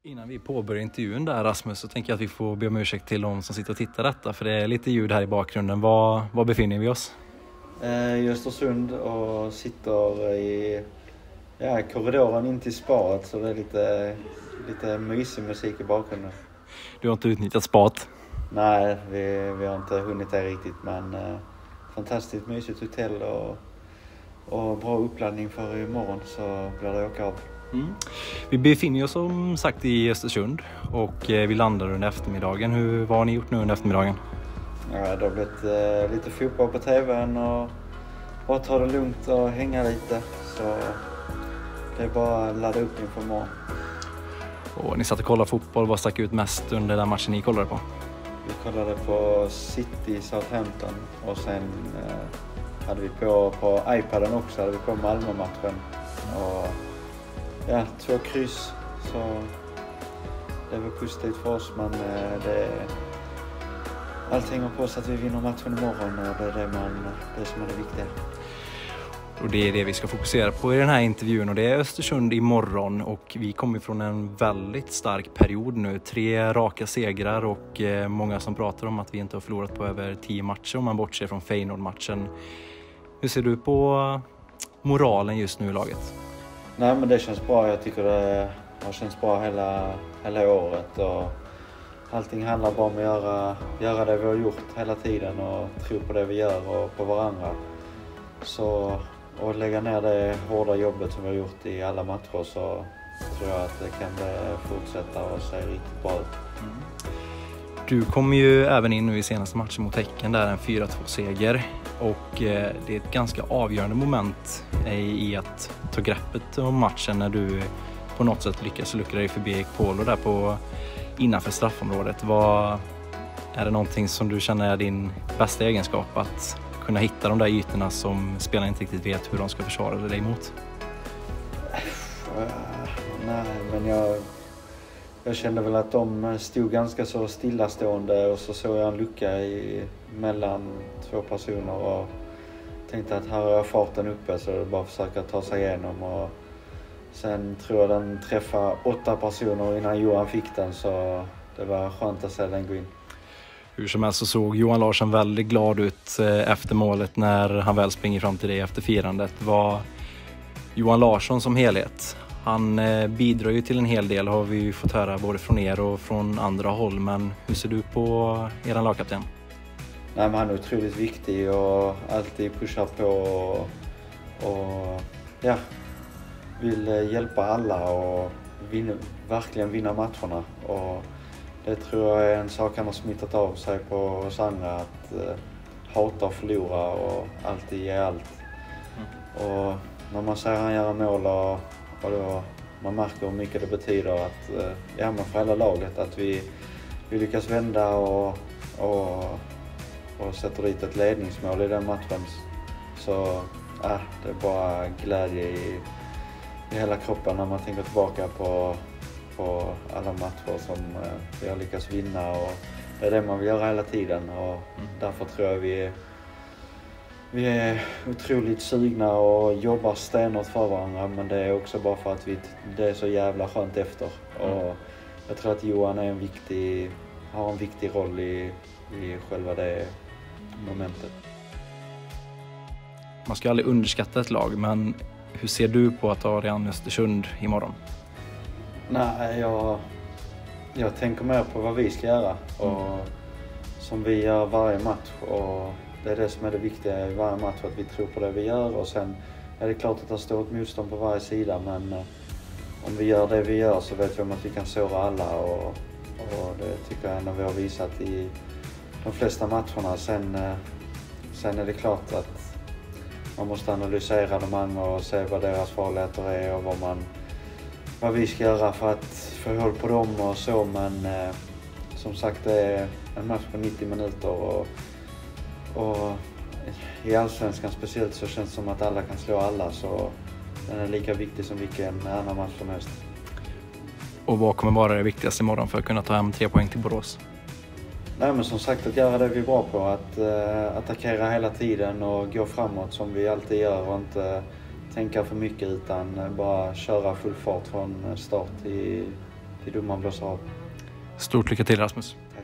Innan vi påbörjar intervjun där, Rasmus, så tänker jag att vi får be om ursäkt till de som sitter och tittar detta. För det är lite ljud här i bakgrunden. Var befinner vi oss? I Östersund och sitter i korridoren in till spaet, så det är lite mysig musik i bakgrunden. Du har inte utnyttjat spat? Nej, vi har inte hunnit det riktigt, men fantastiskt mysigt hotell och bra uppladdning för imorgon, så blir det åka av. Vi befinner oss som sagt i Östersund och vi landar under eftermiddagen. Vad har ni gjort nu under eftermiddagen? Ja, det har blivit lite fotboll på tvn och bara ta det lugnt och hänga lite. Så det är bara att ladda upp inför imorgon. Och ni satt och kollade fotboll. Vad stack ut mest under den matchen ni kollade på? Vi kollade på City Southampton och sen hade vi på iPaden också, hade vi på Malmö-matchen. Och 2 kryss, så det var positivt för oss, men allt hänger på så att vi vinner matchen imorgon, och det är det som är det viktiga. Och det är det vi ska fokusera på i den här intervjun, och det är Östersund imorgon, och vi kommer från en väldigt stark period nu. 3 raka segrar och många som pratar om att vi inte har förlorat på över 10 matcher om man bortser från Feyenoord-matchen. Hur ser du på moralen just nu i laget? Nej, men det känns bra. Jag tycker det har känts bra hela året, och allting handlar bara om att göra det vi har gjort hela tiden och tro på det vi gör och på varandra. Så och lägga ner det hårda jobbet som vi har gjort i alla matcher, så tror jag att det kan fortsätta och se riktigt bra ut. Du kommer ju även in nu i senaste matchen mot Häcken, där en 4-2-seger. Och det är ett ganska avgörande moment i att ta greppet om matchen när du på något sätt lyckas luckra dig förbi Ekpolo där innanför straffområdet. Är det någonting som du känner är din bästa egenskap, att kunna hitta de där ytorna som spelarna inte riktigt vet hur de ska försvara dig mot? Nej, men jag kände väl att de stod ganska så stillastående, och så såg jag en lucka mellan 2 personer och tänkte att här har jag farten uppe, så det är bara att försöka ta sig igenom. Och sen tror jag den träffade 8 personer innan Johan fick den, så det var skönt att se den gå in. Hur som helst så såg Johan Larsson väldigt glad ut efter målet när han väl springer fram till dig efter firandet. Var Johan Larsson som helhet, han bidrar ju till en hel del, har vi ju fått höra både från er och från andra håll. Men hur ser du på eran lagkapten? Nej, men han är otroligt viktig och alltid pushar på och vill hjälpa alla och verkligen vinna matcherna. Och det tror jag är en sak han har smittat av sig på oss andra, att hata och förlora och alltid ge allt. Och när man ser han göra mål och då man märker hur mycket det betyder att men för hela laget att vi lyckas vända och sätter dit ett ledningsmål i den matchen, så det är bara glädje i hela kroppen när man tänker tillbaka på alla matcher som vi har lyckats vinna, och det är det man vill göra hela tiden, och därför tror jag vi är otroligt sugna och jobbar stenhårt för varandra, men det är också bara för att det är så jävla skönt efter. Och jag tror att Johan har en viktig roll i själva det momentet. Man ska aldrig underskatta ett lag, men hur ser du på att ha Real Östersund imorgon? Nej, jag tänker mer på vad vi ska göra och som vi gör varje match, och det är det som är det viktiga i varje match, att vi tror på det vi gör. Och sen är det klart att det står ett motstånd på varje sida, men om vi gör det vi gör så vet vi om att vi kan såra alla, och det tycker jag ändå vi har visat i de flesta matcherna. Sen är det klart att man måste analysera de andra och se vad deras farligheter är och vad vi ska göra för att få håll på dem och så, men som sagt, det är en match på 90 minuter och i Allsvenskan speciellt så känns det som att alla kan slå alla, så den är lika viktig som vilken annan match som helst. Och vad kommer vara det viktigaste imorgon för att kunna ta hem 3 poäng till Borås? Nej, men som sagt, att göra det vi är bra på, att attackera hela tiden och gå framåt som vi alltid gör, och inte tänka för mycket utan bara köra full fart från start till domaren blåser av. Stort lycka till Rasmus.